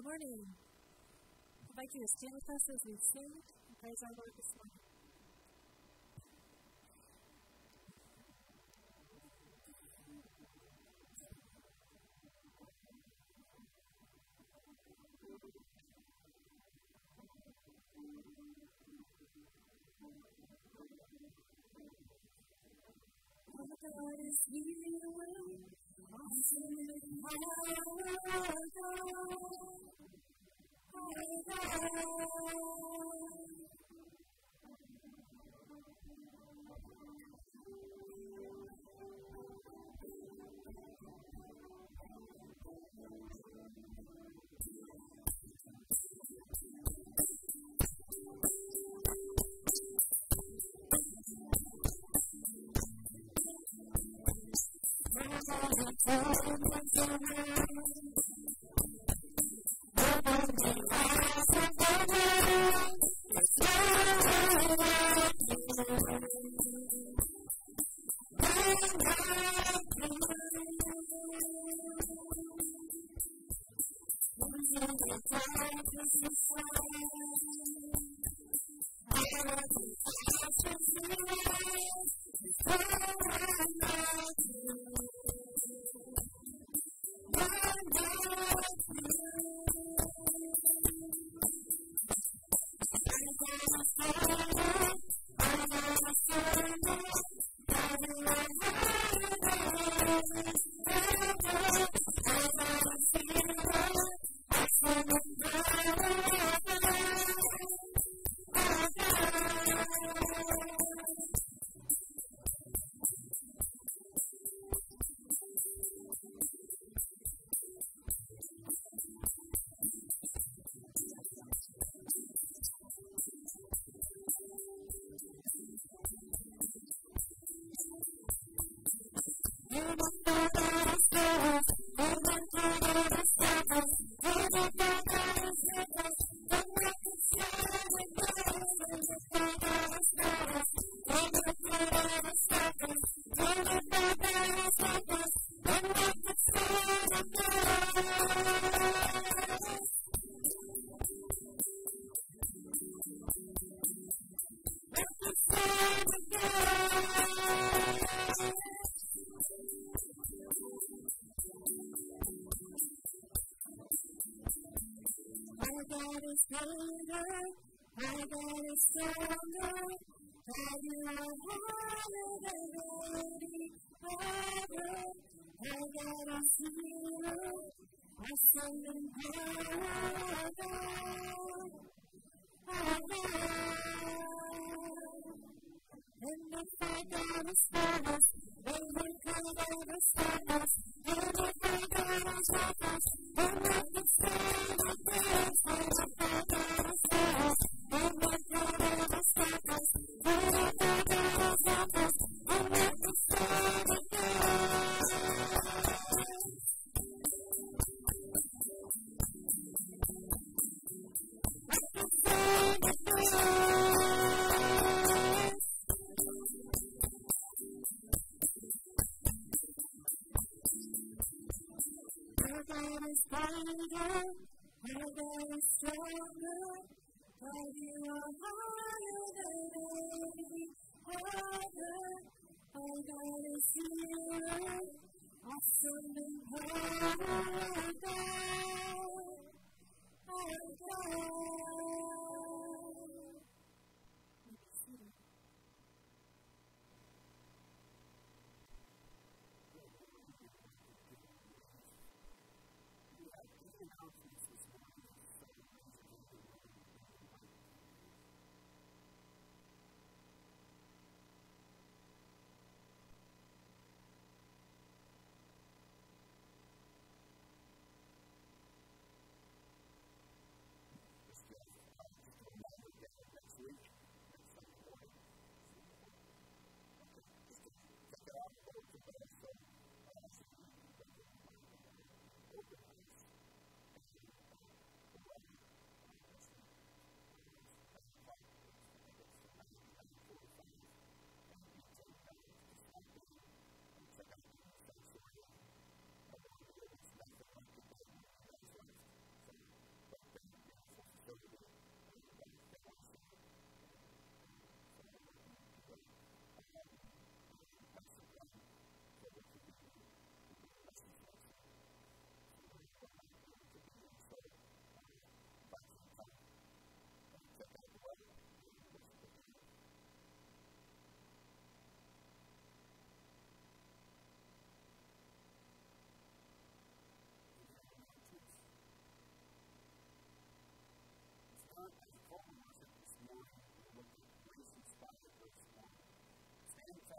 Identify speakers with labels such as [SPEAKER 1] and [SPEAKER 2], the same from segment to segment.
[SPEAKER 1] morning. I'd like you to stand with us as we sing and praise our Lord this morning. God is here, awesome in power, our God.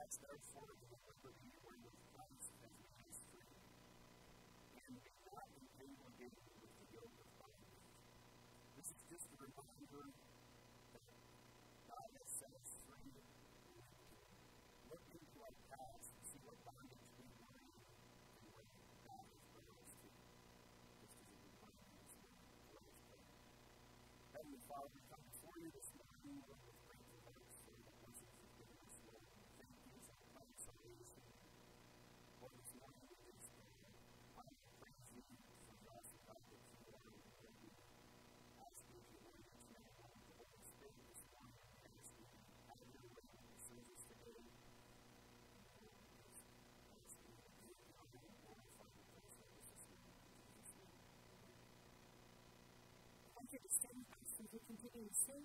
[SPEAKER 2] us therefore the liberty wherewith Christ has made us free, and be not entangled again with the yoke of bondage. This is just a reminder that God has set us free. Look into our past and see what bondage we were in and what God has brought us to. Just as a reminder this morning. Let us pray. Heavenly Father, we come before you this morning with grateful hearts for the worship you've given us, Lord. Thank you for the consolation. Lord, this morning we just praise you for God, the God that you are, and that we ask you to Lord, that you may walk the Holy Spirit this morning and as we have your way in the service today.
[SPEAKER 1] Thank you for singing. Thank you for continuing to sing.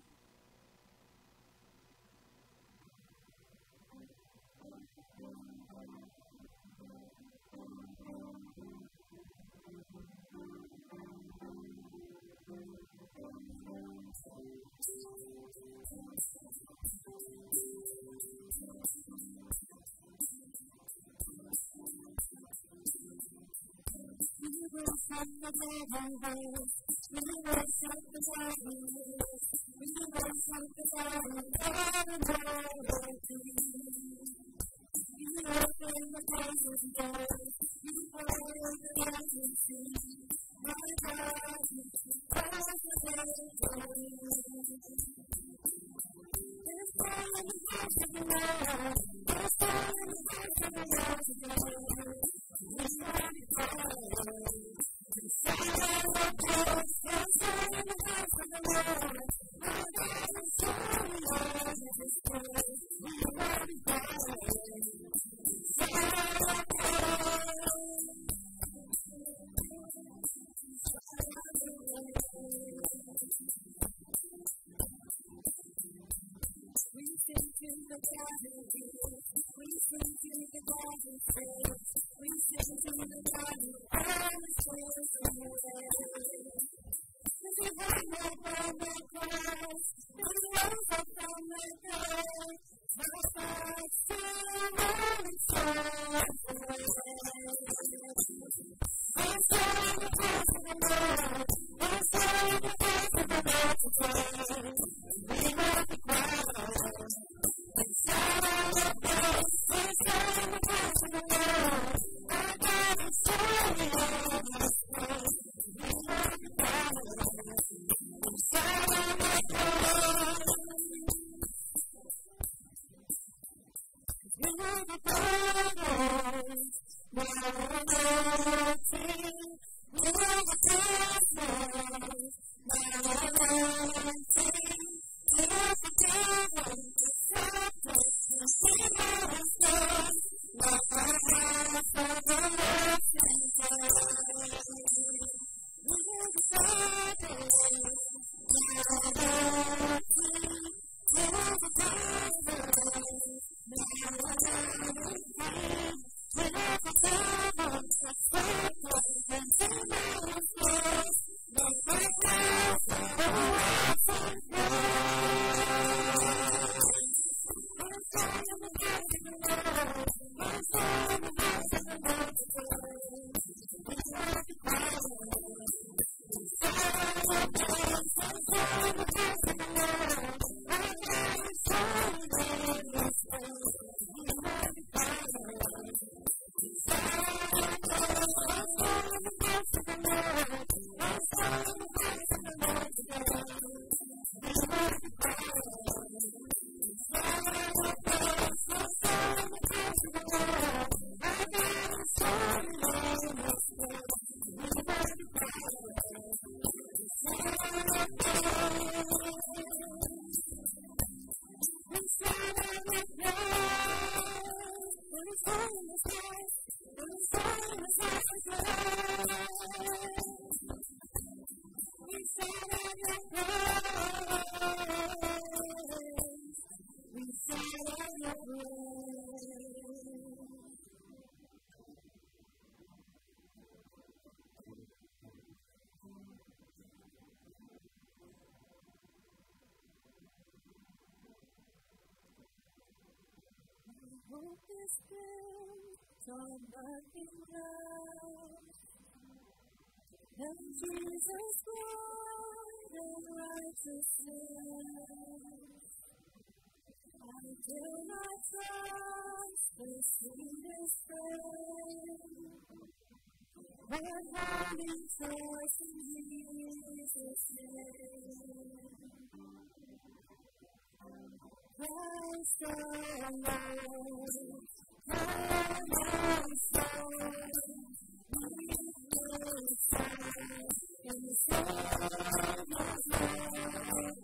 [SPEAKER 1] We will sing the golden ways. We will sing the golden ways. We will sing the golden ways. We will sing the golden ways. We will sing the golden ways. My God, Christ is there's power in the house of the Lord. There's power in the house of the Lord today. There's power in the house of the Lord. There's power in the house of the Lord. My God is so Lord in His place. We are the power. We sing to the God who gives. We sing to the God who saves. We sing to the God who always saves the way. If you have no from the cross, if you rose up from the grave, my thoughts still only serve the way. I'm sorry the place of the Lord. I'm sorry the place of the Lord today. We will be quiet. Inside the place of the Lord. Our God is so is built on nothing less than Jesus' blood and righteousness. I do not trust the sweetest frame, but having trust in Jesus' name. Christ alone, cornerstone, cornerstone, in the Savior's name,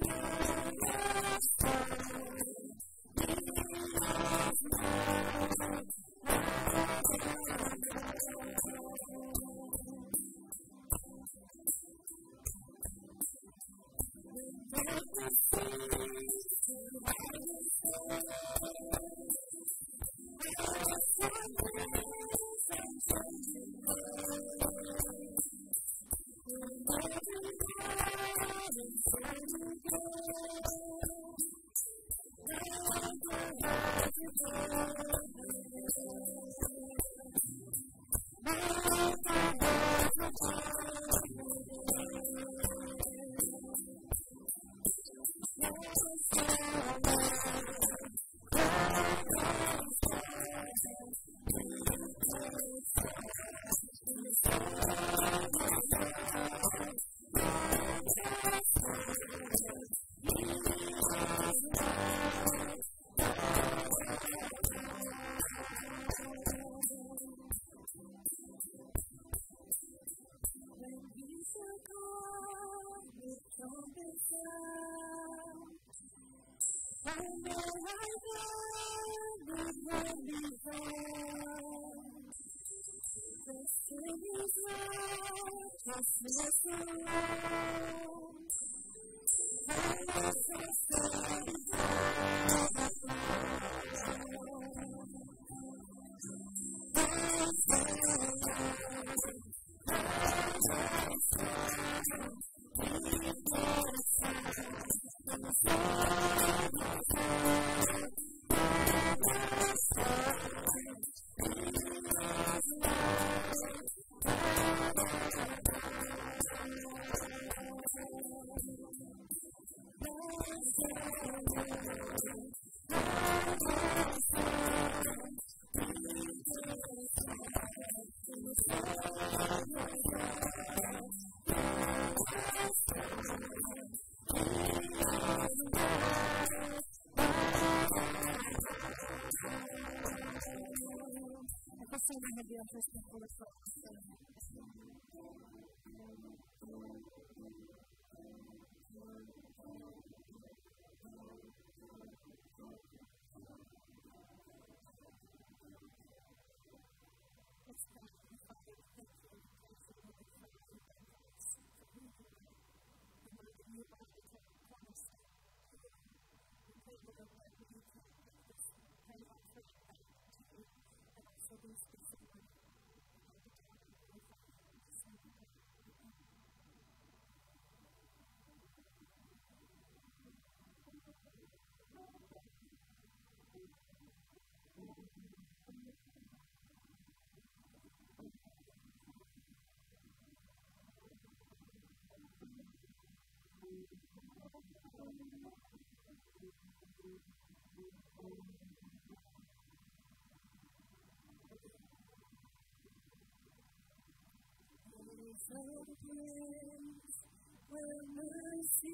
[SPEAKER 1] where mercy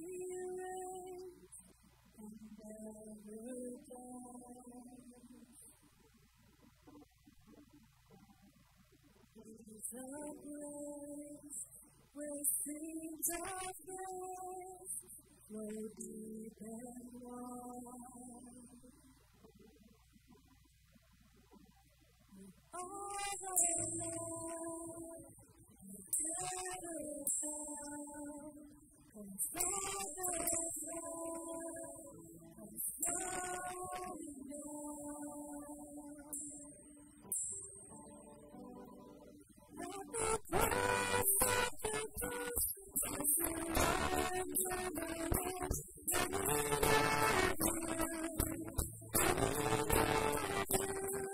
[SPEAKER 1] reigns and never dies. Peace of grace, where streams of grace flow deep and wide. All the love, eternal sound, comes from the throne, comes flowing down. Let the praise of the cross is the arms of the Lord, and we love you, and we love you.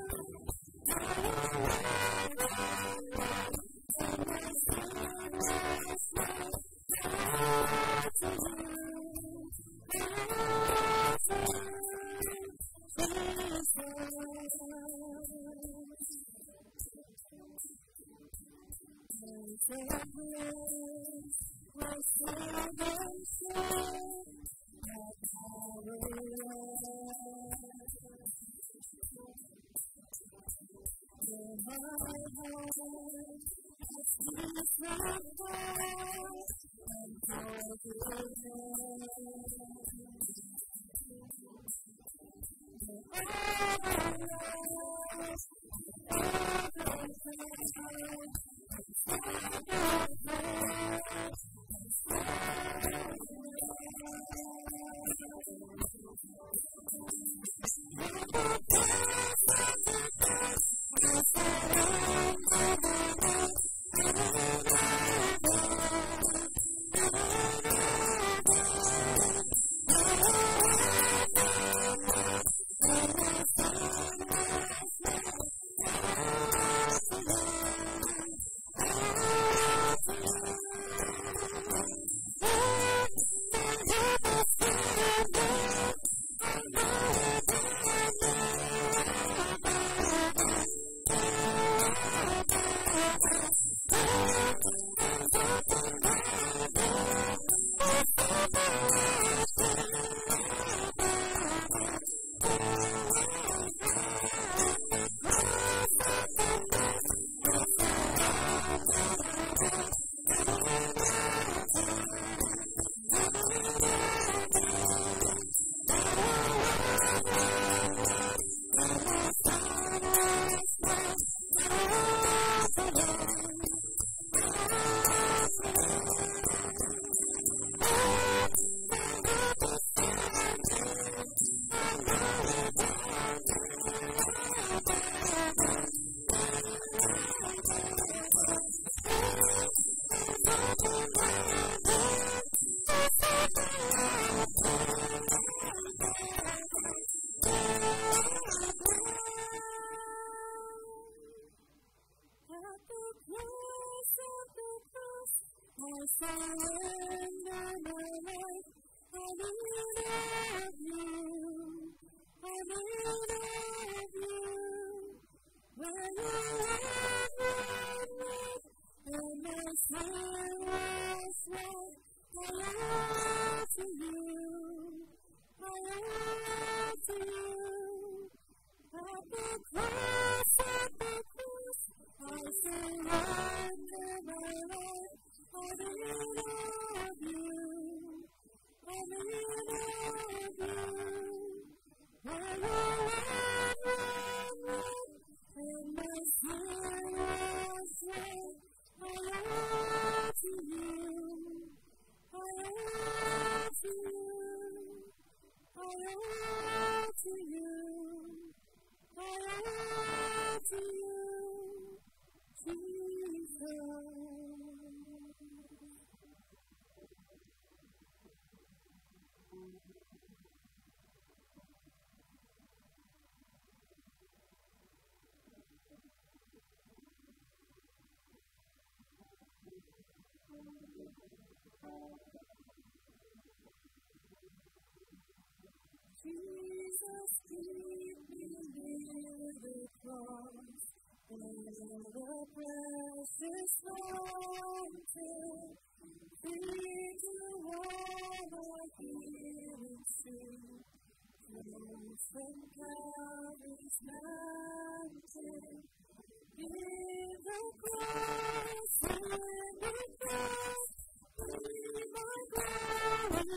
[SPEAKER 1] Jesus, keep me near the cross, where the precious fountain, free to all I hear and see, flows from Calvary's mountain. In the cross, in the cross, be my glory,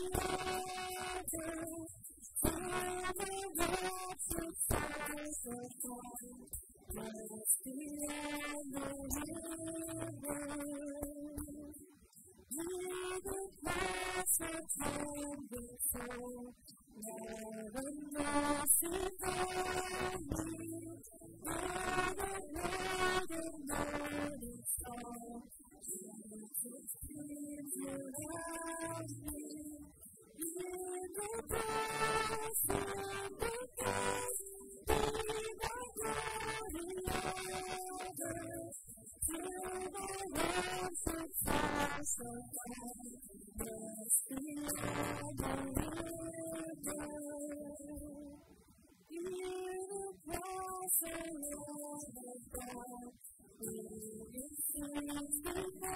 [SPEAKER 1] Lord. Father, that's the price of God, just beyond the river. Near the cross of time before, never mercy for me. Never heard the morning song, Jesus came to love me. In the cross, in the cross, be my glory, Lord. Fill my life with songs of God, just beyond the river. In the cross, O Lord of God, living sings the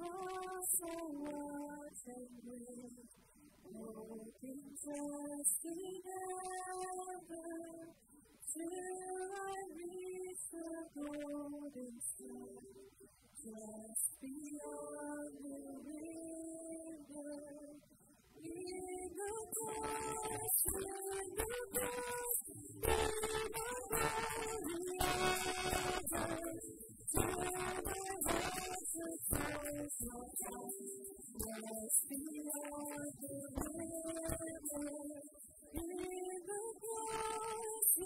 [SPEAKER 1] also was and will, hoping trusting ever, till I reach the golden sun, just beyond the river. In the forest, in the forest, in the valley, till my heart's a source of joy, just beyond the river. In the forest,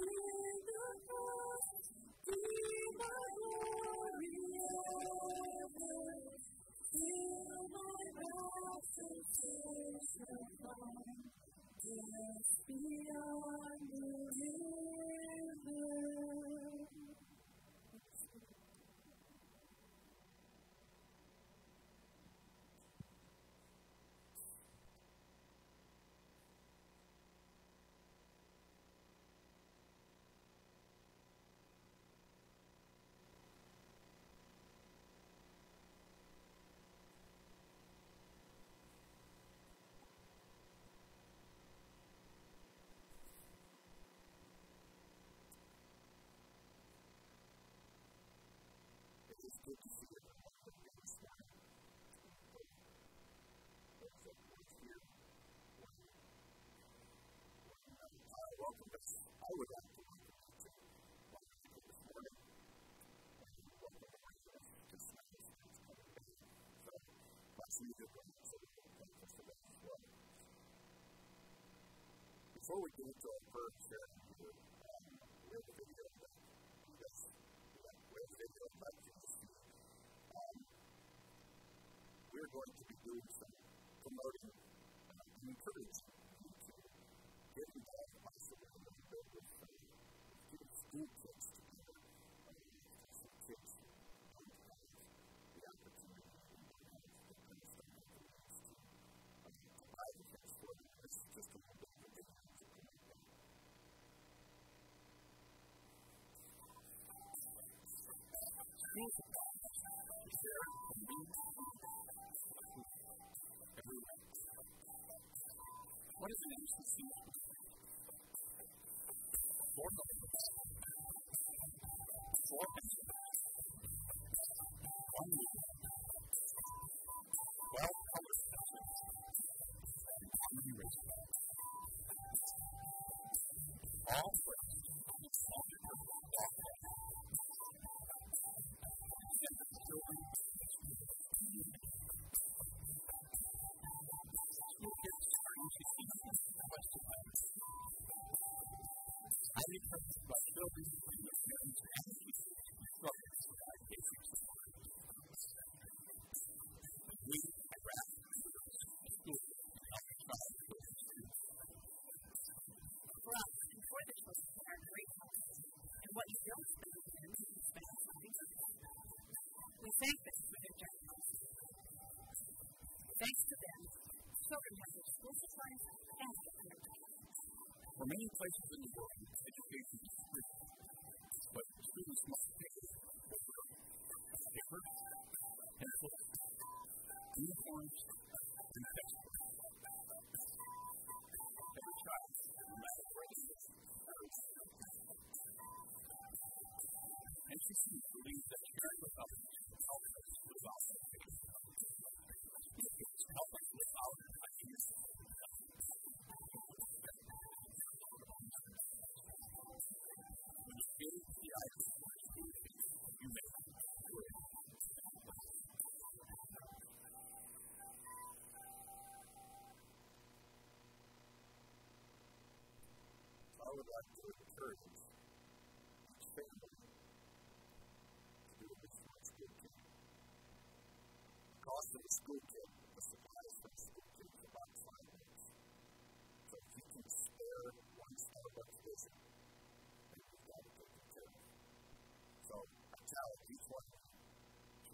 [SPEAKER 1] be my glory ever, till my heart's a source of joy, just beyond the river.
[SPEAKER 2] It's good to see everyone this morning. Those that work here, welcome us. I would like to welcome you to this morning. Welcome everyone to Sunday school. So, let's read the book so we can thank us for that as well. Before we get into our first sharing here, we have a video that we're going to be doing some promoting and encouraging you to get involved in bicycle and build with school kids together. Some kids don't have the opportunity to kind of stuff like this to buy the things for them. It's just a little bit of a video to promote them. What is an interesting thing? Four numbers. Four instruments. One meter. 12 color sections. And one eraser. All friends on the side of the walkway. And the children I think that's what children do with their parents and struggles with our basic we at Rath school well, before the children are great help, and what you don't spend with them, you spend something else. We thank them for their generosity. Thanks to them, children have their school supplies and their for many places in the world, education is free, but students must pay for paper, pencils, uniforms, and textbooks. Every child, no matter where they live, NCC believes that sharing with others helps us live out our faith. It's help us live out our ideas. I would like to encourage each family to do a Christmas school kit. The cost of the school kit, the supplies for the school kit, is about $5. So if you can spare one Starbucks visit, then you've got to take it care of. So I challenge each one of you to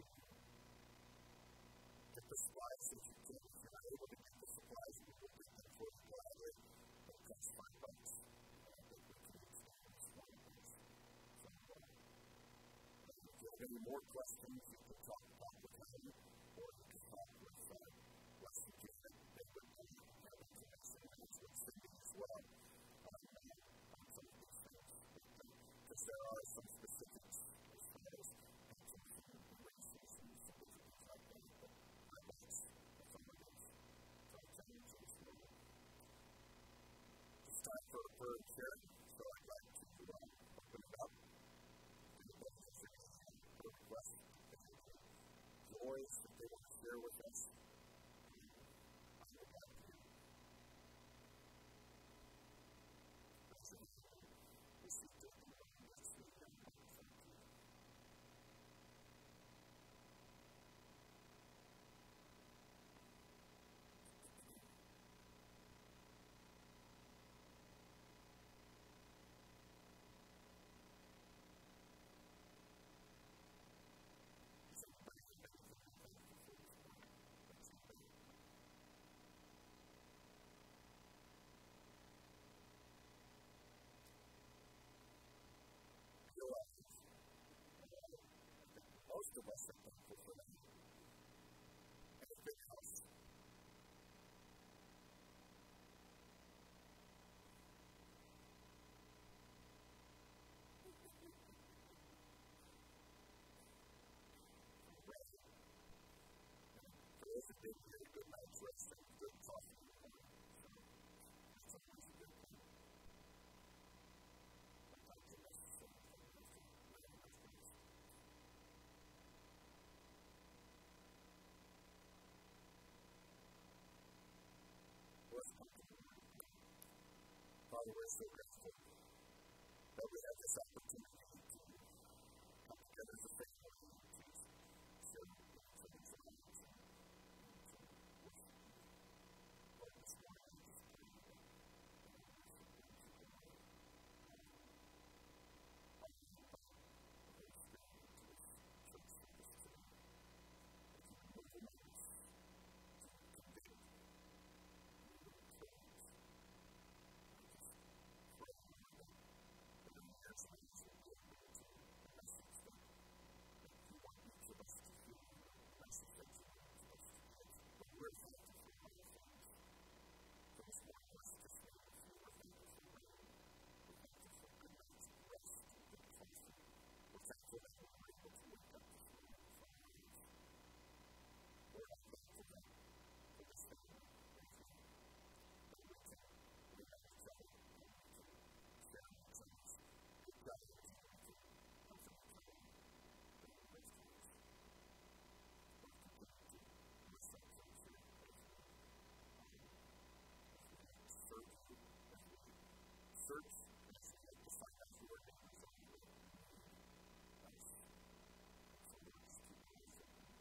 [SPEAKER 2] get the supplies that you can. If you're not able to get the supplies, you will get them for the library. It costs $5. I think we can experience one of these. So, if you have any any more questions, you can talk with him, or you can talk with Weston Janet. They would have information with Cindy as well on some of these things. Because there are some specifics as far as pensions and races and some of things like that. But I like some of those. So I'll tell you this morning. It's time for a third sharing, so I'd like to open it up. Joys that they want to share with us. I would like to receive it. Most of us are thankful for that. Anything else? For those who didn't get a good night's rest and good coffee, that's always a good thing. Sometimes it necessary for us to very much rest. Father, we're so grateful that we have this opportunity to come together as a family to share some of our lives and to worship you. Lord, this morning we just pray that you Holy Spirit into this church service today. That you would move in us, that you would convict, search and seek to find out who our neighbors are. That's some words to use.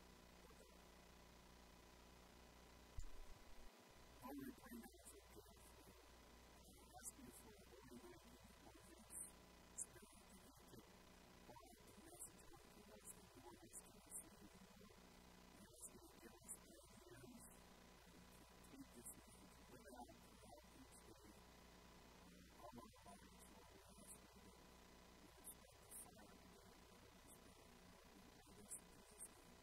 [SPEAKER 2] How we bring that as a gift. Ask you for a holy way to motivate spirit that you can buy the message of the Lord's glorious to receive it. And ask you to give us ideas and to take this and to live it out throughout each day. All our lives, Lord, we ask you that you would spread the fire of the Holy Spirit. We pray this in Jesus' name.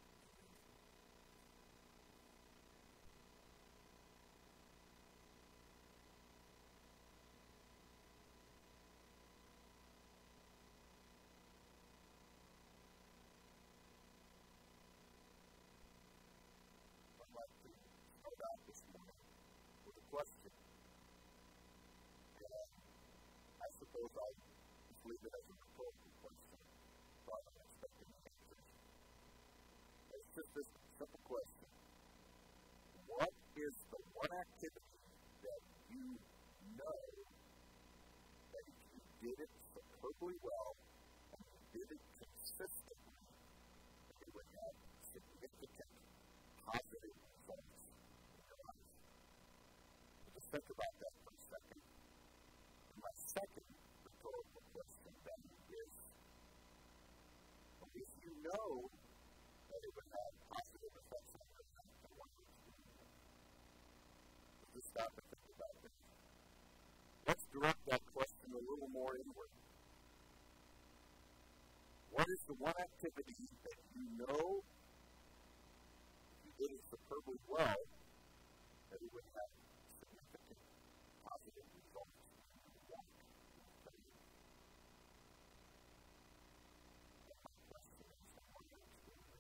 [SPEAKER 2] I'd like to start out this morning with a question. I suppose I just leave it as a rhetorical question, but I'm expecting answers. It's just this simple question. What is the one activity that you know that if you did it superbly well and you did it consistently, it would have significant positive results in your life? So just think about that for a second. My second rhetorical question then is, if you know that it would have positive effects on your life, then what would you do? Just stop and think about that. Let's direct that question a little more inward. What is the one activity that you know, if you did it superbly well, that it would have significant positive results in your walk with faith? My question is, what are you doing?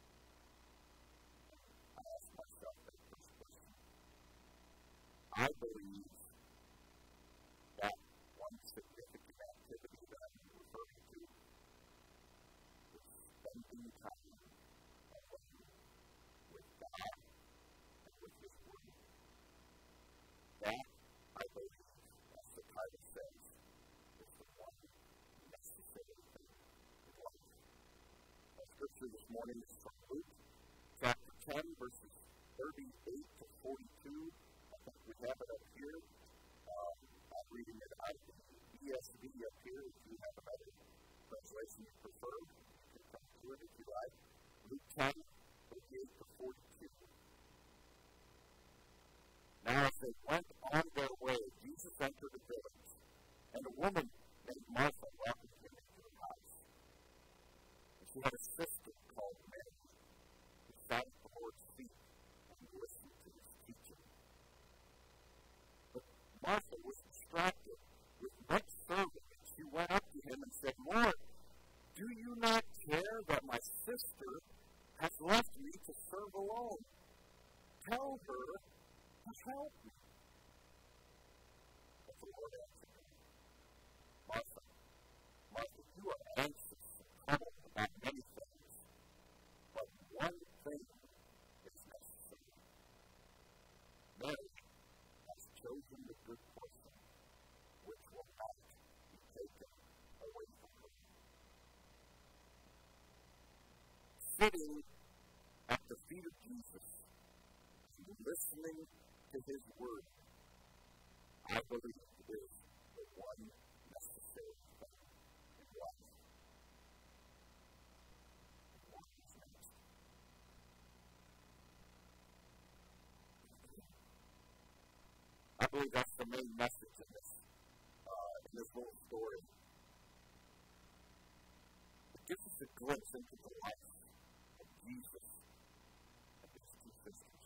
[SPEAKER 2] I ask myself that first question. I believe that one significant activity that I'm referring to is spending time alone with God and with His Word. That, I believe, as the title says, is the one necessary thing in life. Our scripture this morning is from Luke chapter 10, verses 38 to 42. I think we have it up here. I'm reading it out of the ESV up here. If you have another translation you prefer, you can come to it if you like. Luke 10, 38 to 42. Now as they went on their way, Jesus entered a village, and a woman named Martha welcomed him into her house. And she had a sister called Mary, who sat at the Lord's feet and listened to his teaching. But Martha was distracted with much serving, and she went up to him and said, Lord, do you not care that my sister has left me to serve alone? Tell her to help me. But the Lord answered her, Martha, Martha, you are anxious and troubled about many things, but one thing is necessary. Mary has chosen the good portion, which will not be taken away from her. Sitting at the feet of Jesus, listening to his word, I believe is the one necessary thing in life. What is next? I believe that's the main message in this little story. It gives us a glimpse into the life of Jesus and his two sisters.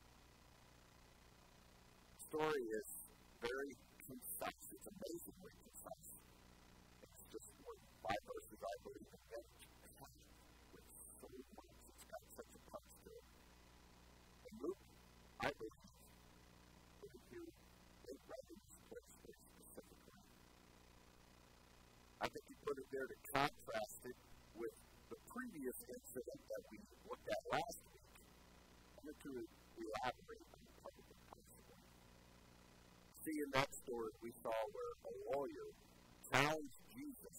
[SPEAKER 2] The story is very concise. It's amazingly concise. It's just 5 verses, I believe, and yet it's packed with so much. It's got such a punch to it. And Luke, I believe, put it here in this place very specifically. I think he put it there to contrast it with the previous incident that we looked at last week. I'm going to elaborate on part of the principle. See, in that story, we saw where a lawyer challenged Jesus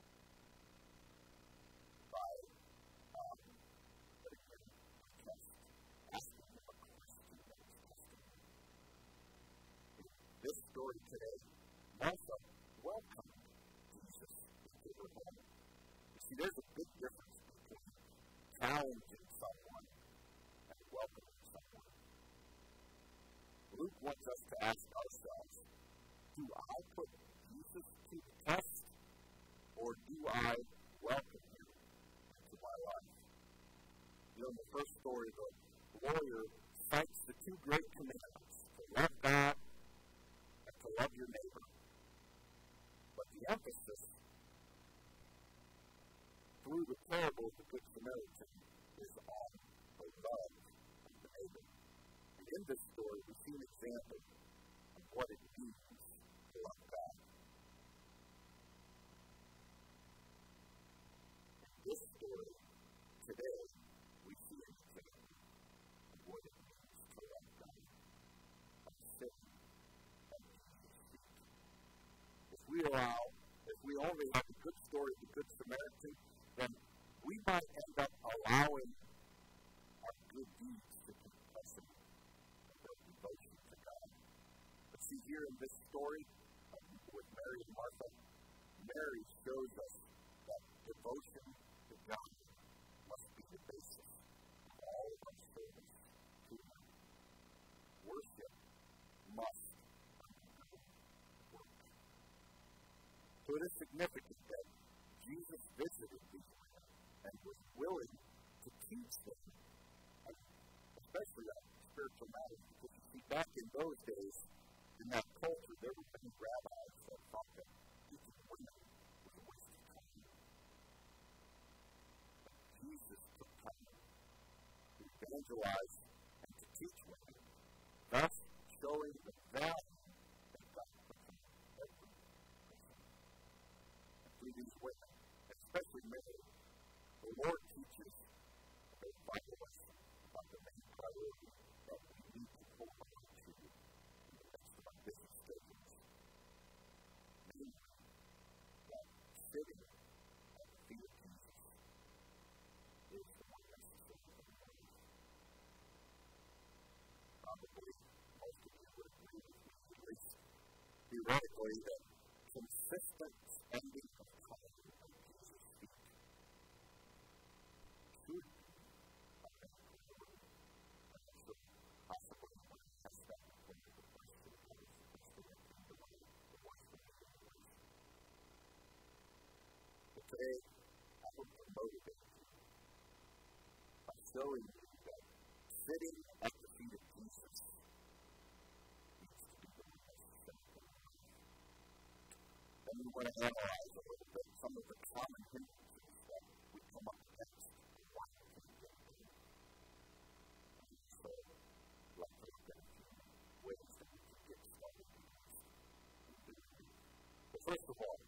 [SPEAKER 2] by asking him a question that was testimony. This story today, Martha welcomed Jesus into her home. You see, there's a big difference between challenging someone and welcoming someone. Luke wants us to ask ourselves, do I put Jesus to the test, or do I welcome him into my life? You know, in the first story, the lawyer cites the 2 great commandments, to love God and to love your neighbor. But the emphasis through the parable of the Good Samaritan is on the love of the neighbor. And in this story, we see an example of what it means to love God. In this story, today, we see an example of what it means to love God. By sitting at Jesus' feet. If we only have the good story of the Good Samaritan, then we might end up allowing our good deeds to be precedent of our devotion to God. But see, here in this story with Mary and Martha, Mary shows us that devotion to God must be the basis of all of our service to Him. Worship must work. So it is significant that Jesus visited these women was willing to teach them, especially on spiritual matters. Because you see, back in those days, in that culture, there were many rabbis that thought that teaching women was a waste of time. But Jesus took time to evangelize and to teach women, thus showing the value that God puts in every person. And through these women, especially Mary, the Lord teaches about vital lessons about the main priority that we need to hold on to in the midst of our busy schedules. Namely, that sitting at the feet of Jesus is the one necessary for the life. Probably most of you would agree with me, at least theoretically, that consistent spending of time at Jesus' feet should be a main priority. And I'm sure possibly when I ask that when the question of what is supposed to be the way the voice of the Lord. But today, I hope to motivate you by showing you that sitting at the feet of Jesus needs to be the necessary for life. Then we want to analyze a little bit some of the common hindrances that we come up against and why we can't get there. So, let's look at a few ways that we can get started in this. But first of all,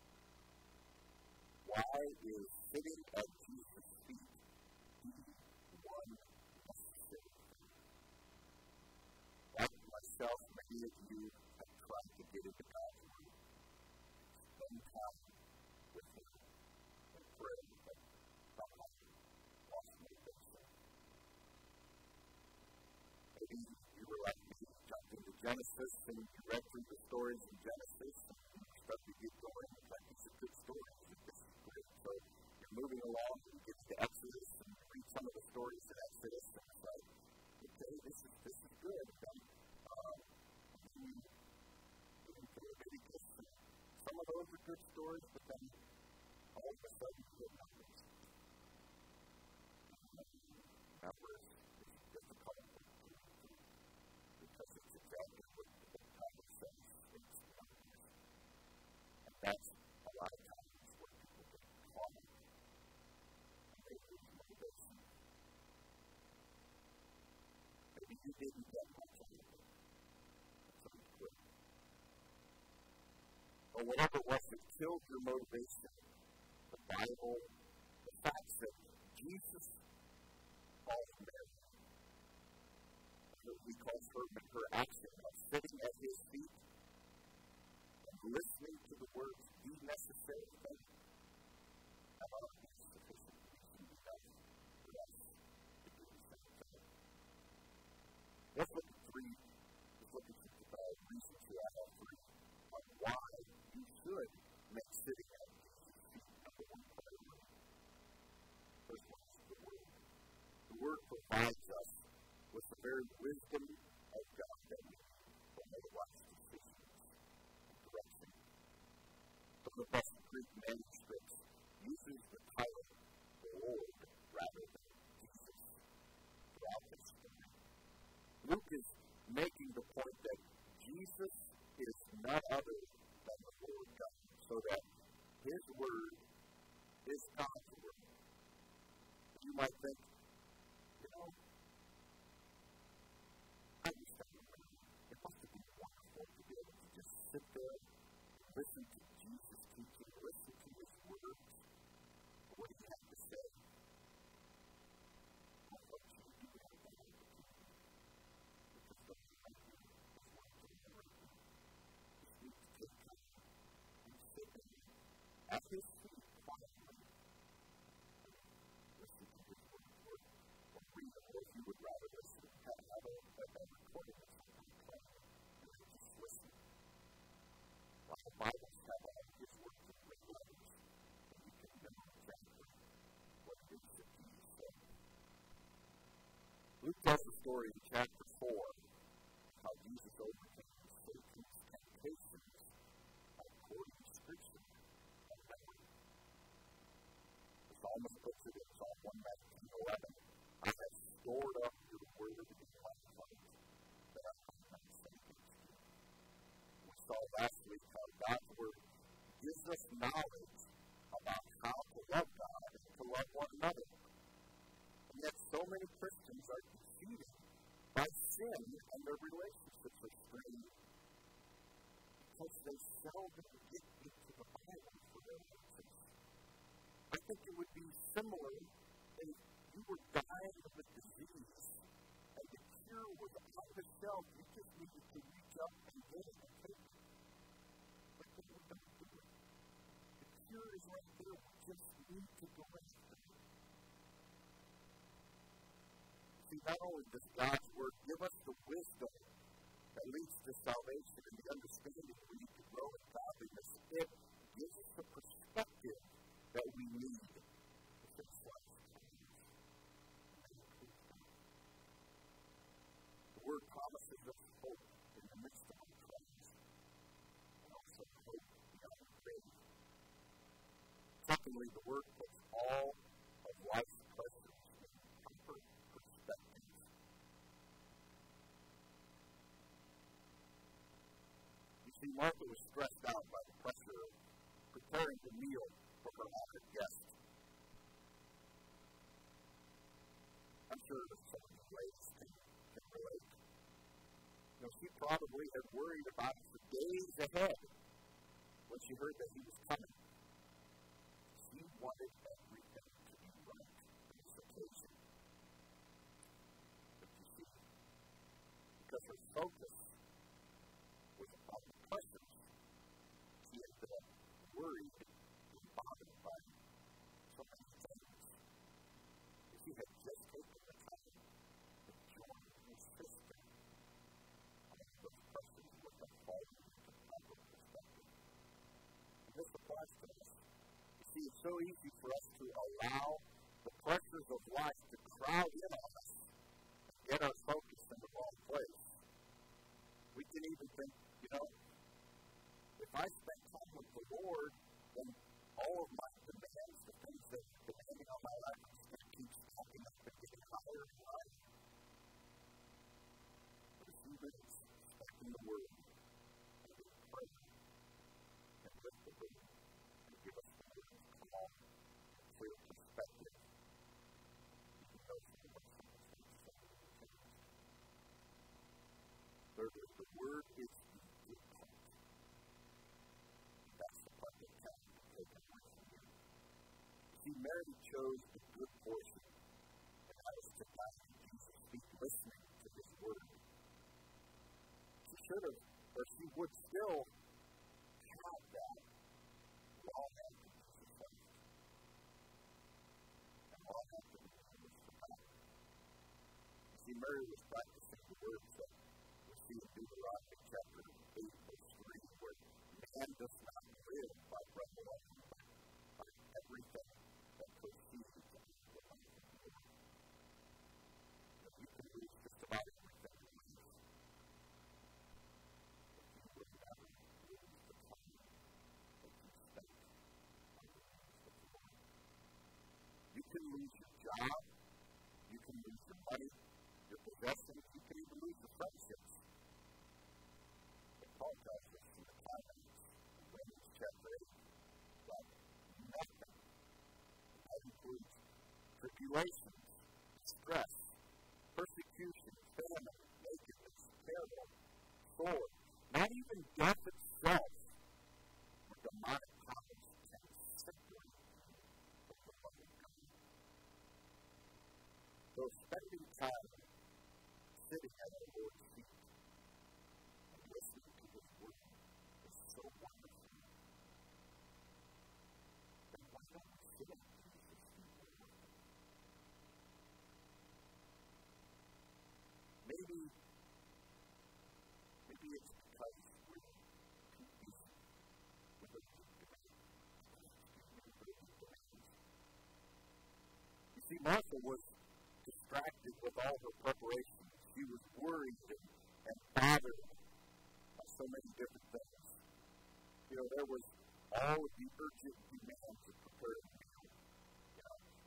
[SPEAKER 2] why is sitting at Jesus' feet the one necessary thing? Like myself, many of you have tried to get into God's Word, spend time with Him, and pray, but somehow lost motivation. Maybe you were like me, jumped into Genesis, and you read through the stories in Genesis, and you start to get going, and like, these are good stories. So you're moving along, and you get to Exodus, and you read some of the stories in Exodus, and it's like, okay, this is good. And you into Leviticus, and some of those are good stories, but then all of a sudden you get Numbers. Numbers is difficult because it's exactly what the Bible says it's Numbers. And that's a lot of times what people get caught in. And they lose motivation. Maybe you didn't get much of it. So you quit. Or whatever it was that killed your motivation, the Bible, the fact that Jesus calls Mary, he calls her action of sitting at his feet and listening to the words, the necessary thing. How about it's sufficient reason enough for us to do the same thing? Let's look at three. Let's look at reasons here. I have three on why you should make sitting at Jesus' feet number one priority. First one is the Word. The Word provides us with the very wisdom of God that we need for our wise decisions and direction. Some of the best Greek manuscripts uses the title Lord rather than Jesus throughout this story. Luke is making the point that Jesus is none other than the Lord God, so that His Word is God's Word. You might think, I used to remember, it must have been wonderful to be able to just sit there and listen to Jesus teaching, listen to His words, what He had to say. I thought you would do that all the time. Because what you might do is one thing to remember. Just need to take time and sit at His feet quietly. Listen to His word, or read it, or if you would rather listen, have a recording of something and then just listen. While the Bibles have all His words in great letters, and you can know exactly what it is that Jesus said. Luke tells the story in chapter 4 how Jesus overcame Satan's temptations according to Scripture and memory. It's all psalmist puts it in Psalm 119:11. I have stored up your word in my heart that I might not sin against you. We saw last week how God's word gives us knowledge about how to love God and to love one another. And yet so many Christians are defeated by sin and their relationships are strained because they seldom get into the Bible for their answers. I think it would be similar if you were dying of a disease and the cure was on the shelf. You just needed to reach up and get it and take it. But you don't do it. The cure is right there. We just need to go after it. See, not only does God's word give us the wisdom that leads to salvation and the understanding we need to grow in godliness, it gives us the perspective that we need to fix life. The word promises us hope in the midst of our trials, and also hope beyond faith. Secondly, the word puts all of life's pleasures in proper perspective. You see, Martha was stressed out by the pressure of preparing the meal for her honored guest. I'm sure that some of you ladies can relate. You know, she probably had worried about it for days ahead when she heard that he was coming. She wanted everything to be right on this occasion. But you see, because her focus was about the pressures, she ended up worried and bothered by so many things. If she had just taken the time to join her sister, those pressures would have fallen into proper perspective. And this applies to us. You see, it's so easy for us to allow the pressures of life to crowd in on us and get our focus in the wrong place. We can even think, you know, if I spend time with the Lord, then all of my demands, the things that are demanding on my life, are just going to keep stacking up and getting higher and higher. But if you really stuck in the Word and in prayer and lift the Word and give us the Word of calm and clear perspective, you can go through what circumstances are changed. Thirdly, the Word is the good part. That's the part that counts to take away from you. See, Mary chose the good portion, and that was to die in Jesus' feet, listening to His Word. She should have, or she would still have that long after Jesus left. And long after the Word was forgotten. You see, Mary was practicing the words that we see in Deuteronomy chapter 8, verse 3, where man does not live by bread alone, but by everything that proceeds out of the mouth of the Lord. You can lose just about everything in life, but you will never lose the time that you spent on the things of the Lord. You can lose your job, you can lose your money, your possessions, you can even lose your friendships. But Paul tells us in the comments in Romans chapter 8 that nothing, that includes tribulations, stress, persecution, famine, nakedness, peril, sword, not even death itself, or demonic powers can separate you from the love of God. So spending time sitting at our Lord's feet and listening to His Word is so wonderful. Then why don't we sit at Jesus' feet and worship Him? Maybe it's because we're too busy with our demands. You see, Martha was distracted with all her preparations. She was worried and bothered by so many different things. You know, there was all of the urgent demands of preparing a meal. You know,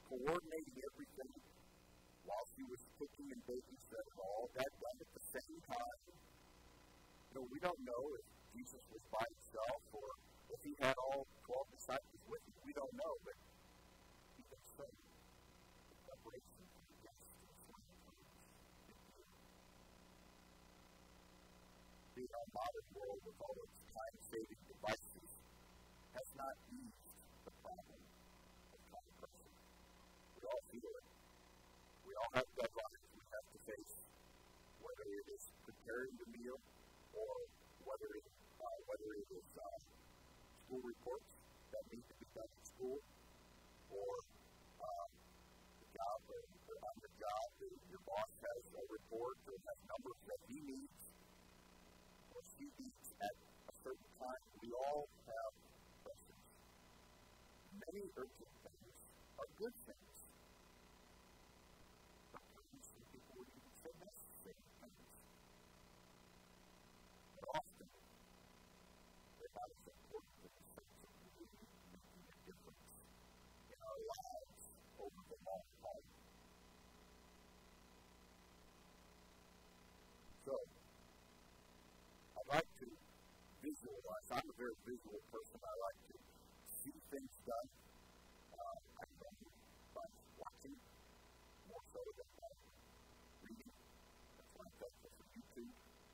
[SPEAKER 2] coordinating everything while she was cooking and baking, said all that done at the same time. We don't know if Jesus was by himself or if he had all 12 disciples with him. We don't know, but he can say the preparation for the guest is when it comes. Being our modern world with all its time-saving devices has not eased the problem of contemplation. We all feel it. We all have deadlines we have to face, whether it is preparing the meal or whether it is school reports that need to be done at school, or the job or on the job, your boss has a report or has numbers that he needs or she needs at a certain time. We all have pressures. Many urgent things are good things. Sometimes some people would even say necessary things. But often, they're not as important as the sense of really making a difference in our lives over the long haul. So, I'd like to visualize. I'm a very visual person. I like to see things done. I can by watching more so than by reading. That's why I'm thankful for YouTube.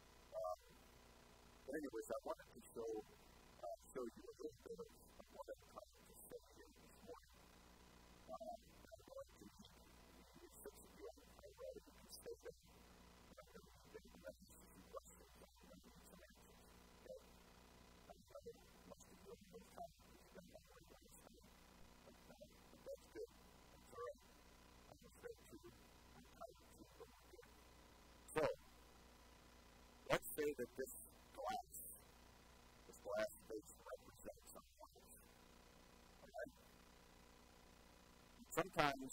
[SPEAKER 2] But anyways, I wanted to show you a little bit of what I'm trying to show here this morning. I'm going to read six of you. I read it. You can stay there. And I'm going to read the message to some questions. I'm going to read some answers. Okay? I'm going to most of you have no time to spend on what you're going to say. But that's good. That's all right. I'm going to say to you. I'm tired of you, but we're good. So, let's say that this glass space represents our life. Alright? Sometimes,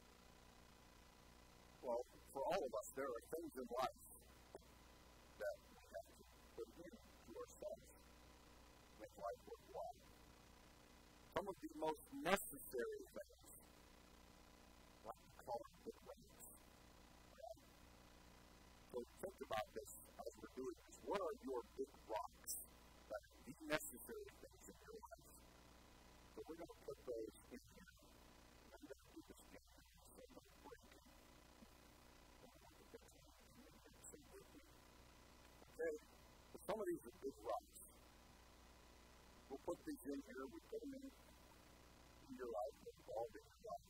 [SPEAKER 2] well, for all of us, there are things in life that we have to put into ourselves to make life worthwhile. Some of the most necessary things, like we call them big rings. Right? So think about this as we're doing this. What are your big rocks that are the necessary things in your life? So we're going to put those in here. I'm going to do this again. So I'm going to break it. Okay? So some of these are big rocks. We'll put these in here. We put them in your life. They're involved in your life.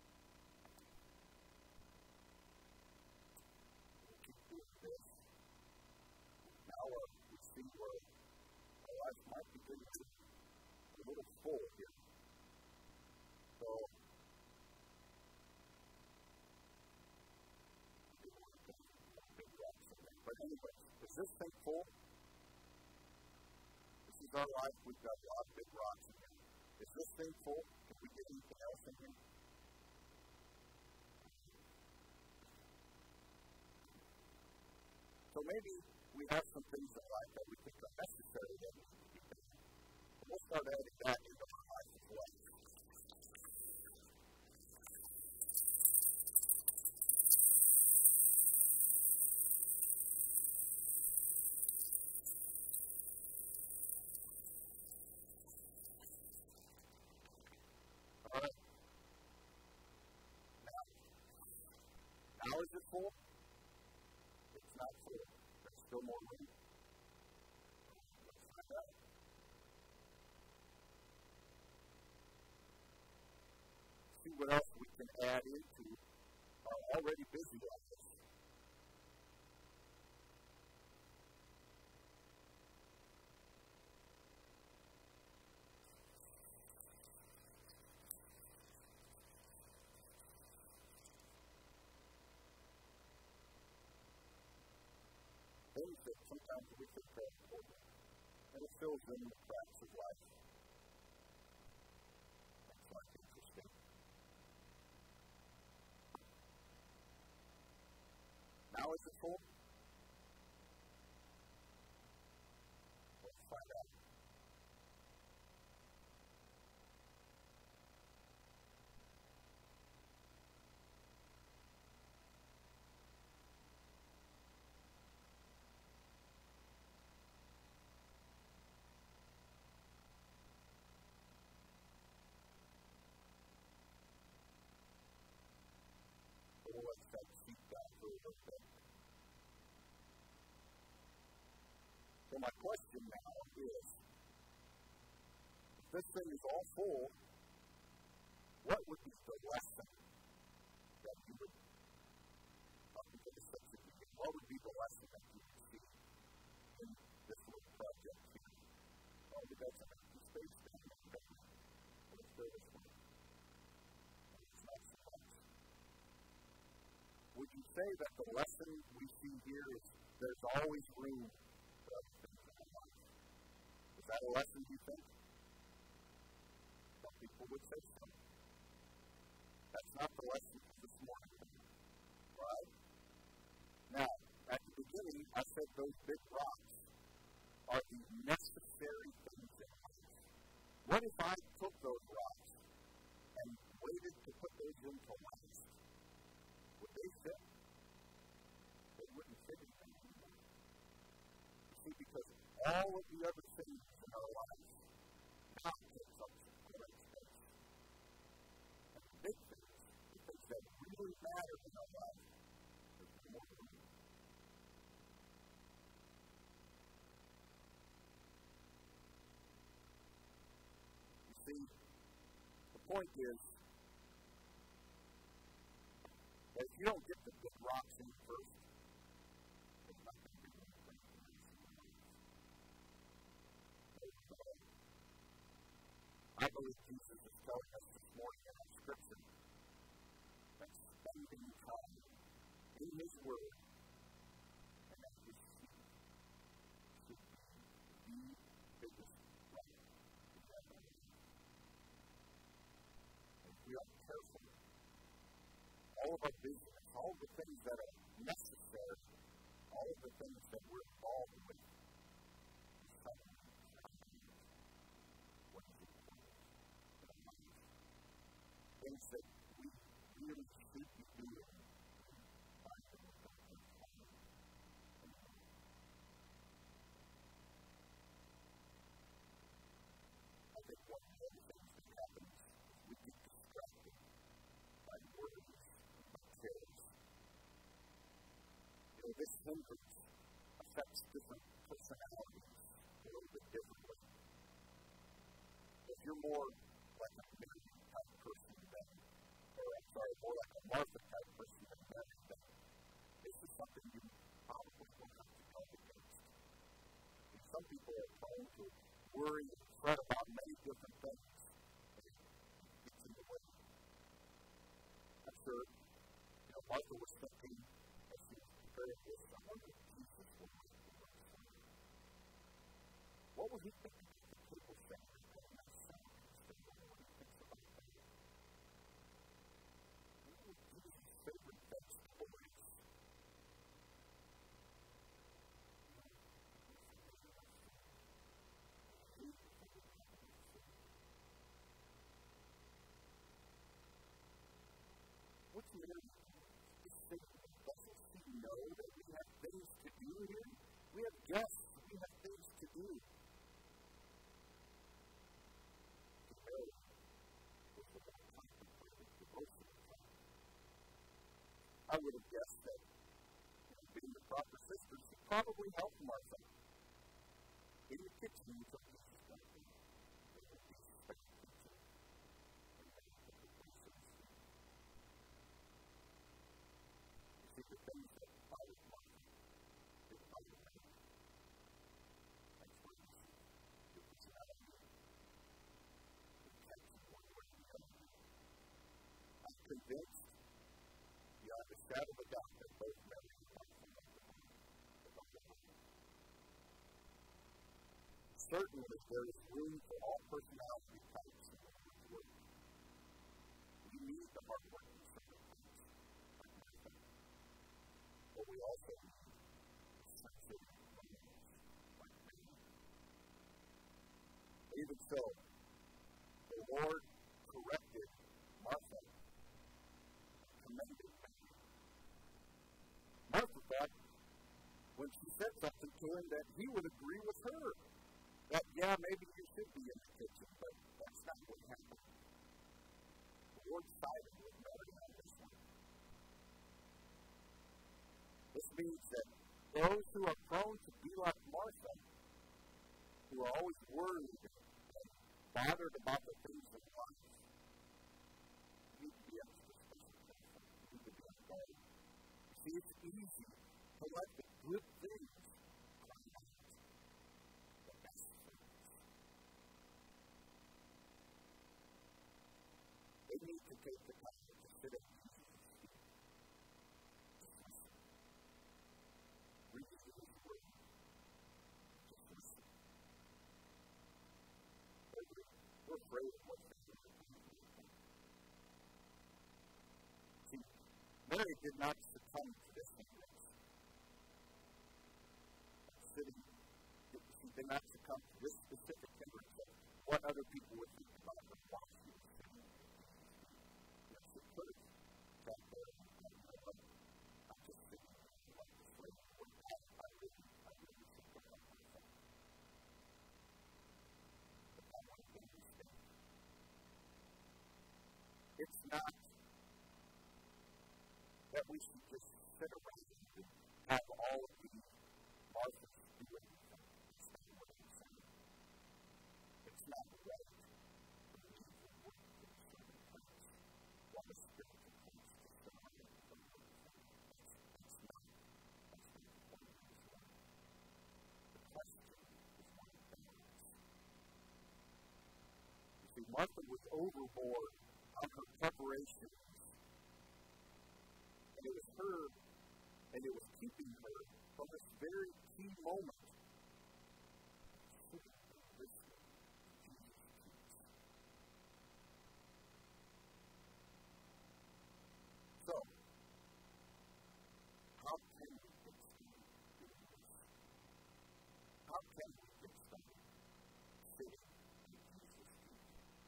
[SPEAKER 2] We'll keep doing this. Now we see where our life might be getting a little full here. So, but anyway, is this thing full? This is our life. We've got a lot of big rocks in here. Is this thing full? Can we get anything else in here? So maybe we have some things in life that we think are necessary that need to be done. And we'll start adding that into our life as well. All right. Now is it full? It's not full. There's still more room. Let's find out. See what else we can add into our already busy lives. Things that sometimes we think are important, and it fills in the cracks of life. That's like interesting. Now is it full? Let's find out. little bit. So my question now is, if this thing is all full, what would be the lesson that you would, what would be the lesson that you would see in this little project here? Oh, we got some empty space down there. Let's go this way. It's not so much. Would you say that the lesson we see here is there's always room for other things in our life? Is that a lesson, you think? Some people would say so. That's not the lesson for this morning, right? Now, at the beginning, I said those big rocks are the necessary things in life. What if I took those rocks and waited to put those into last? Would they fit? They wouldn't fit anything anymore. You see, because all of the other things in our lives now takes up some great space. And the big things, the things that really matter in our life, there's more room. You see, the point is that if you don't get the big rocks in first, there's not going to be any great things in your life. I believe Jesus is telling us this morning in our scripture that spending time in His Word and at His feet should be the biggest right we have in our life. And if we aren't careful, all of our business, all of the things that are necessary, all of the things that we're involved with, is something what is important in our life. Things that we really should be doing in finding what God has called us. I think one of the other things that happens is we get distracted by words and by cares. You know, this hindrance affects different personalities a little bit differently. If you're more like a Mary type person more like a Martha type person than Mary, then this is something you probably will have to guard against. And some people are prone to worry and fret about many different things, and it gets in the way. I'm sure, Martha was thinking as she was preparing this, I wonder if Jesus will make the right sound. What would he think about the table sound and that sound instead of what he thinks about that? What would Jesus' favorite vegetable is? What's Mary? Doesn't she know that we have things to do here? We have guests. We have things to do. Mary was the one contemplating devotion. I would have guessed that, being the proper sister, she probably helped Martha in the kitchen until Jesus got there. They would be expected to kitchen. You see, the things that bothered Martha, it bothered Mary. That's what you see. It was not a good. It kept you one way or the other. I'm convinced, beyond a shadow of a doubt, that both Mary and Martha loved the Lord. Certainly, there is room for all personality types in the Lord's Word. We need the hardworking servant types, like Martha. But we also need sensitive criminals, like Mary. Even so, the Lord corrected Martha, commended Mary. Martha thought, when she said something to him, that he would agree with her. That, yeah, maybe you should be in the kitchen, but that's not what happened. The Lord sided with Mary on this one. means that those who are prone to be like Martha, who are always worried and bothered about the things of life, need to be extra special. Need to be on guard. See, it's easy to let the good things come out. The best things. They need to take the time to sit at Jesus' feet. Read His Word. Just listen. We're afraid of what's going to happen. See, Mary did not succumb to this hindrance. She did not succumb to this specific hindrance of what other people would think about her while she was sitting. Yes, it could have sat there and but I'm just sitting there like this way. I really should put up with that. But that might be a mistake. It's not that we should just sit around and have all of these Marthas do everything. It's not what I'm saying. It's not right for me to work for a certain place, what a spiritual place to sit around and do everything. That's not the point of this one. The question is one of balance. You see, Martha was overboard on her preparations. And it was her, and it was keeping her from this very key moment. Sitting and listening to Jesus teach. So, how can we get started doing this? How can we get started sitting at Jesus' feet?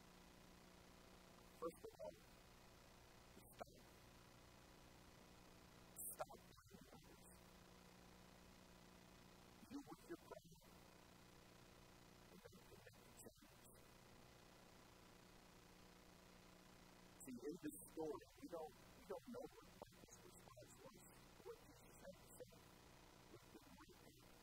[SPEAKER 2] First of all, stop. Stop blaming others. You with your problem, and then you can make the change. See, in this story, we don't know what Martha's response was to what Jesus had to say. It didn't really matter.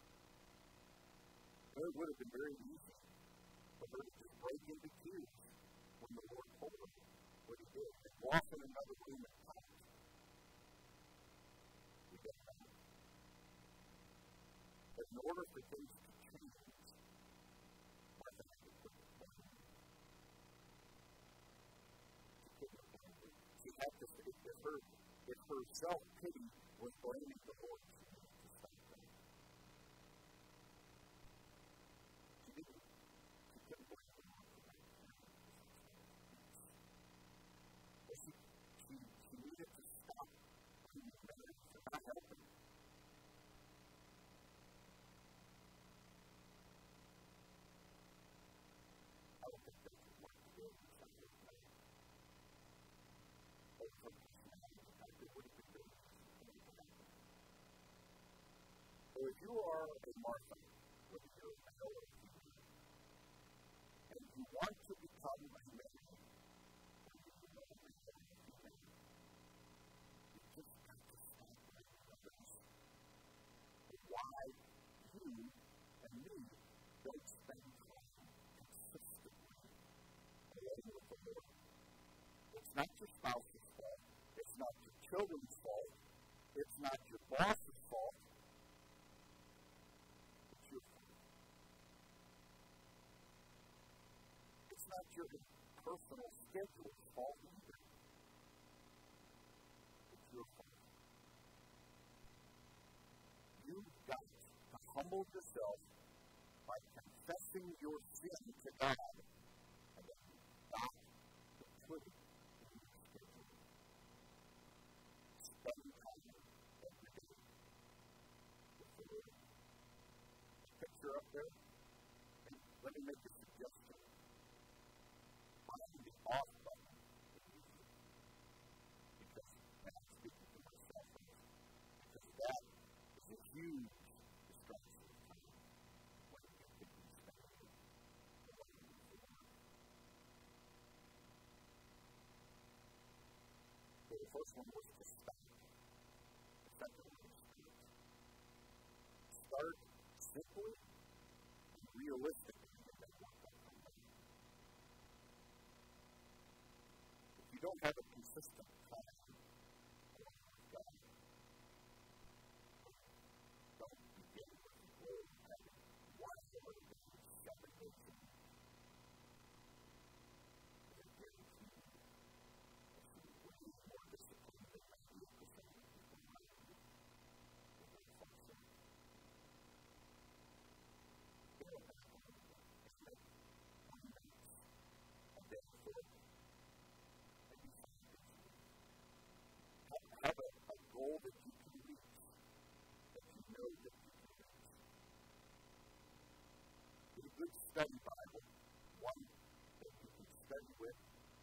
[SPEAKER 2] It would have been very easy for her to just break into tears when the Lord told her what He did, and walk in another room and talk. We don't know. But in order for things to change, Martha had to put the blame. She put the blame. She had to say if her self-pity was blaming the Lord, she needed to stop that. She didn't. She couldn't blame the Lord for that. She needed to stop blaming Mary for not helping. I don't think that's what Martha did. So if you are a Martha, whether you're a male or a female, and you want to become a Mary, you just have to stop blaming others. Why you and me don't spend time consistently alone with the Lord. It's not your spouse's fault. It's not your children's fault. It's not your boss's fault. It's your fault. It's not your personal schedule's fault either. It's your fault. You've got to humble yourself by confessing your sin to God and then stop the putting in your schedule. Spend time every day with the Lord. Picture up there. And let me make a suggestion. Find the off button if you need it. Because, and I'm speaking to myself on this, because that is a huge distraction of time when you get thinking spiritually and when you move forward. So the first one was to stop. The second one was spirit. start simply and realistically and then work on it. If you don't have a consistent time along with God, don't begin with the goal of having one hour a day, 7 days a week. I guarantee you, if you were more disciplined than 98% of people might be, you would function. Scale back a little bit and make 20 minutes a day for it. Maybe 5 days a week. Have a goal that you can reach, that you know that you can reach. Get a good study Bible, one that you can study with.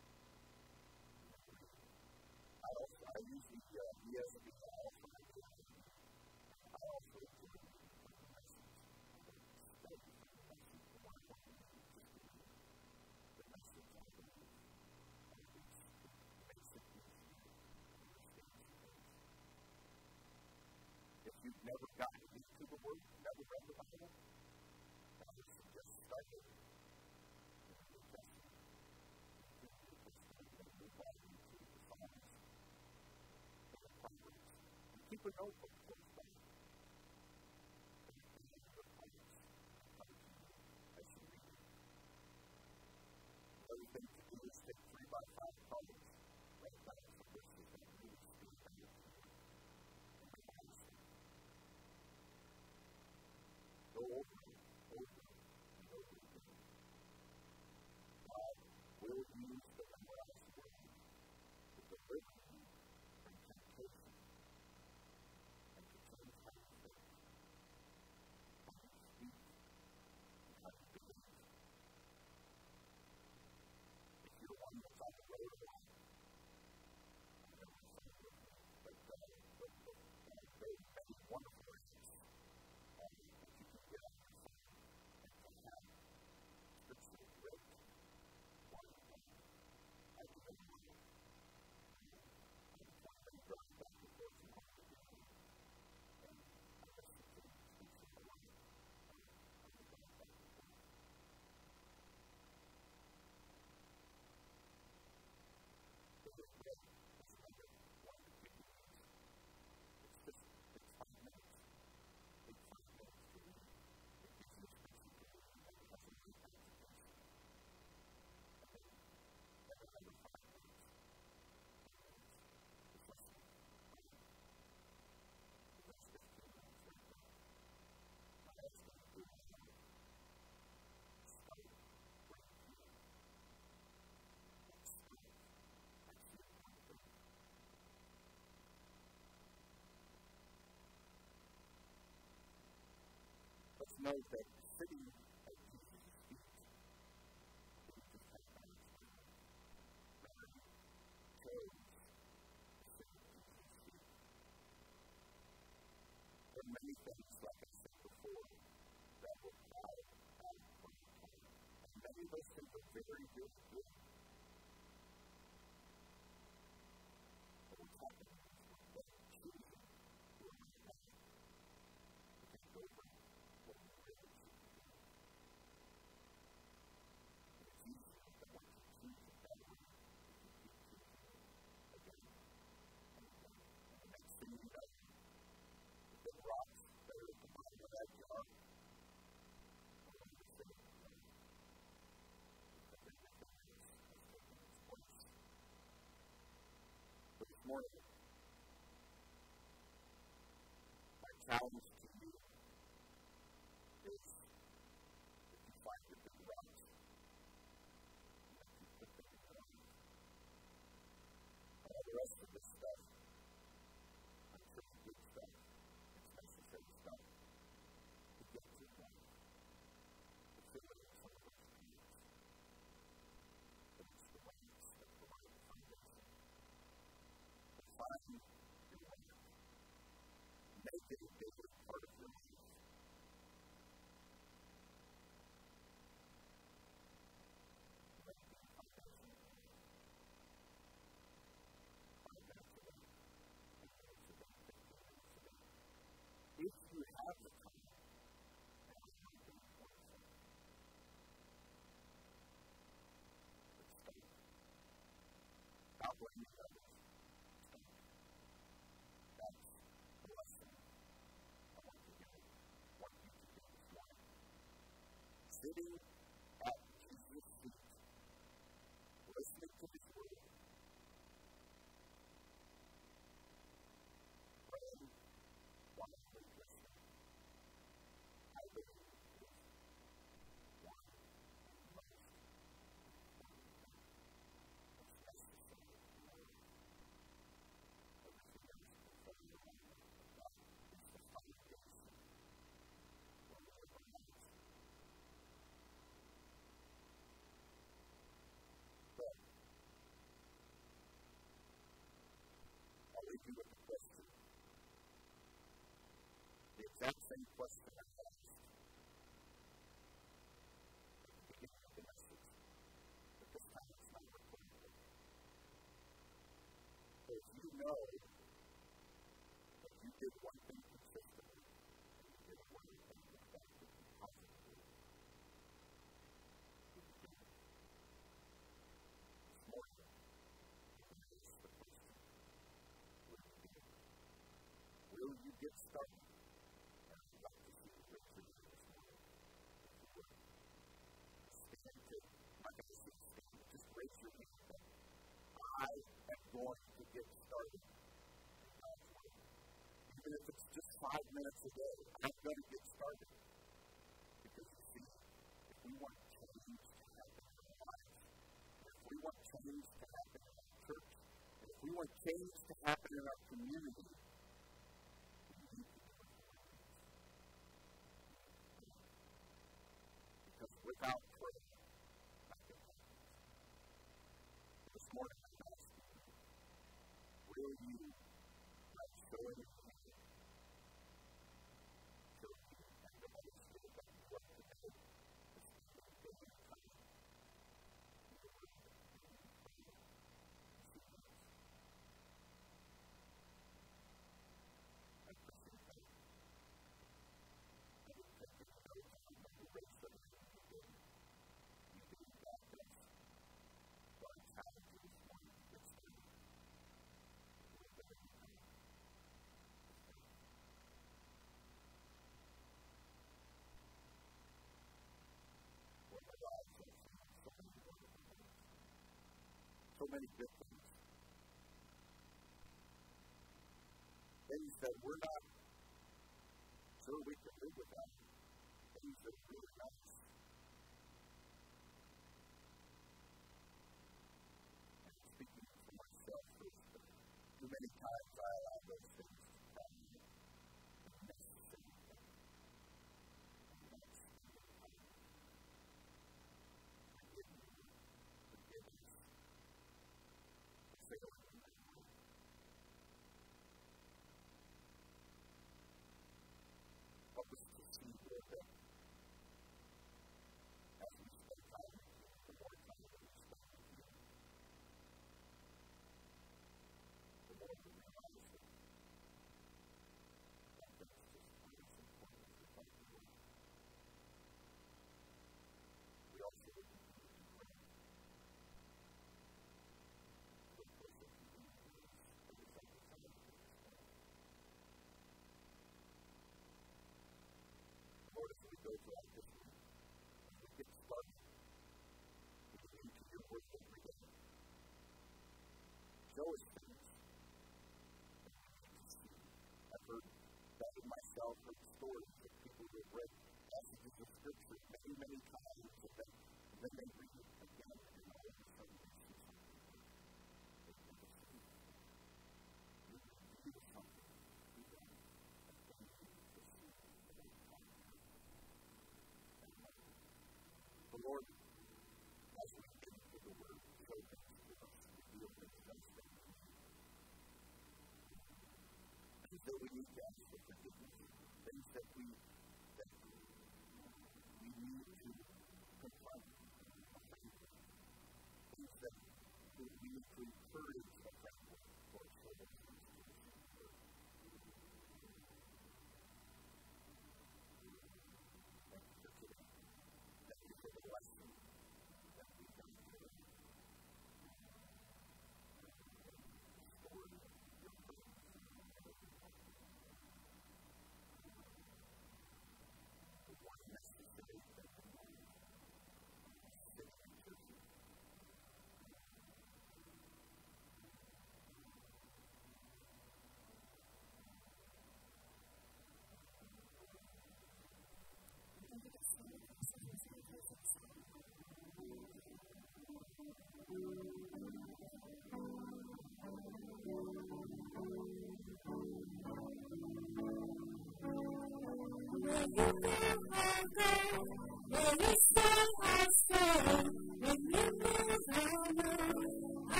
[SPEAKER 2] I use the ESV. I also do the message. I study from the message. The one I want to use is the message I believe. Which makes it easy to understand some things. If you've never gotten into the Word, never read the Bible, I would suggest starting in the New Testament. In the New Testament, and move on into the Psalms and the Proverbs. And keep a notebook close by. And the points come to you as you read it. Another thing to do is take 3x5 colors, write down some verses that really stand out to you and memorize them. Go over and over and over again. God will use the memorized word to deliver you from temptation and to change how you think, how you speak, and how you believe. If you're one that's on the road a lot, I know it's not good, but there are many wonderful ways that you can get on your phone and to have scripture read one on one. I do it one way. I'm trying to drive back and forth from home to the other, and I listen to speech of the Lord. I'm going back and forth. Every day is another one that you can use. It's 5 minutes. Take 5 minutes to read. It gives you a scripture to read, and it has a great application. And then another 5 minutes. 10 minutes. Just listen. That's 15 minutes right there. Now that's going to do it. Start right here. Let's start. That's your accountability. Let's note that sitting at Jesus' feet didn't just happen on his feet. Mary chose to sit at Jesus' feet. There are many things, like I said before, that will cloud our time. And many of those things are very, very good. But what's happening is we're choosing where we're at to take over what we really should be doing. And it's easier than once you choose it that way, if you keep choosing it again and again. And the next thing you know, the big rocks that are at the bottom of that jar are going to fit in there. Because everything else has taken its place. But this morning, my challenge to you is, if you find your big rocks, that you put them in your life. All the rest of this stuff, I'm sure it's good stuff. It's necessary stuff to get through life. To fill in some of those needs. But it's the rocks that provide the foundation. Find your rock. Make it a bigger part of your life. Make it a foundation of your life. 5 minutes a day, 10 minutes a day, 15 minutes a day. If you have the time, sitting at Jesus' feet, listening to his word, praying while they're listening. I believe it is one of the most necessary in our life. Everything else is from the one of God is the foundation for our lives. But I'll leave you with a question. The exact same question I asked at the beginning of the message, but this time it's not recorded. So if you know that you did one thing consistently, and you did one thing effectively, positively, you can do it. This morning, you can ask the question, will you do it? Will you get started? And I'd like to see you raise your hand this morning, if you would. Stand to, I'm not going to say stand, just raise your hand. I am going to get started in God's Word. Even if it's just 5 minutes a day, I'm going to get started. Because you see, if we want change to happen in our lives, if we want change to happen in our church, and if we want change to happen in our community, we need to do it. Because without prayer, nothing happens. This morning, I'm asking you, will you, by showing your hand, show me and the Holy Spirit that you want to do to spend your daily time in the Word and in prayer and seeking His? I appreciate that. I didn't take any notes on when you raised your hand if you did. You did that. So I challenge you this morning to get started. What my lives have seen so many wonderful things, so many good things, things that we're not sure we can live without, things that are really nice. And speaking for myself first, too many times I allow those things to come in unnecessary things. I'm not spending time. Forgiveness. Failing in that way. Help us to see, Lord, that as we spend time with you, the more time that we spend with you, the more we realize that nothing is just as important as we think it is. We also would continue to pray for the person who is a disciple of Jesus Christ. Lord, as we go throughout this week, as we get started, we get into your word every day. Show us things that we need to see. I've heard that in myself, heard stories of people who have read passages of Scripture many, many times, and then they read it again, and all of a sudden they see something that they never seen before. You reveal something to them that they need to see for their time and life. The Lord, as we get into the Word, show things to us, reveal things to us that we need. Things that we need to ask for forgiveness, things that we need to confront and offend with, things that we need to encourage a friend with or show them things to receive for. Thank you for today. Thank you for the lesson that we have today. The story of your presence and your love. The one necessary thing in life.